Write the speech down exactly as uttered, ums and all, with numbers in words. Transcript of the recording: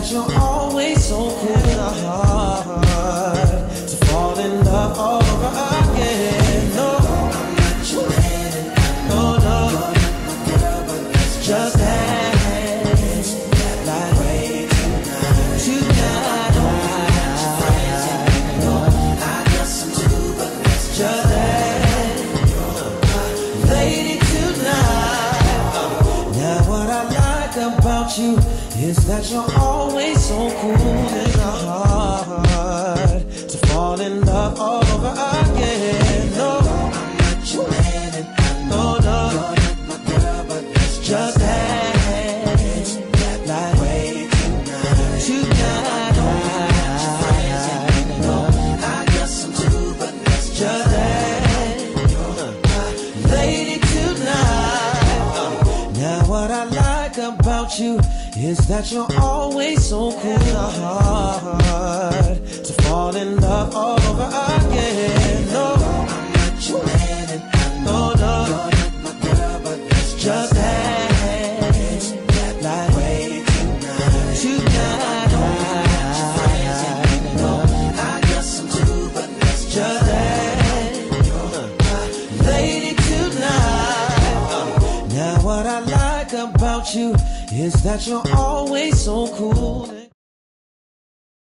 that you're always so cool in the heart to fall in love all over again. No, I'm not your man, and I know no, you're not my girl, but let's just dance like way tonight. Tonight, I know I got some too, but let's just dance, lady, tonight. Now what I like about you is that you're always so cool in the heart to fall in love all over again. No, I'm not your man, and I know no, you're not my girl, but let's just dance like way tonight. Tonight, I know I got some too, but let's just dance, lady, tonight. Now what I like about you is that you're always so cool in the heart to fall in love all over again. No, I'm not your man, and I know no, you're not my girl, but let's just dance like way tonight. Tonight, I know I got some too, but let's just dance, lady, tonight. Now what I like about you is that you're always so cool.